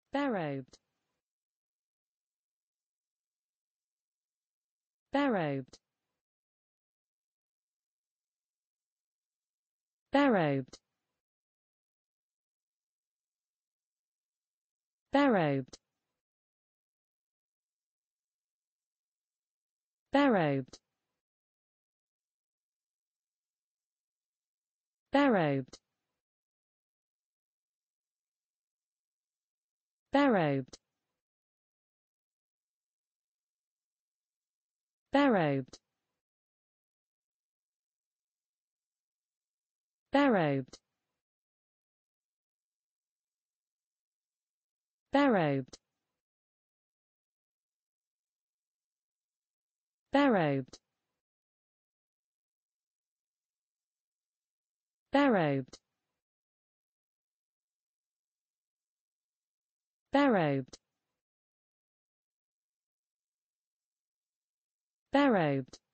berobed, berobed, berobed, berobed, berobed, berobed, berobed, berobed, berobed, berobed, berobed, berobed, berobed, berobed,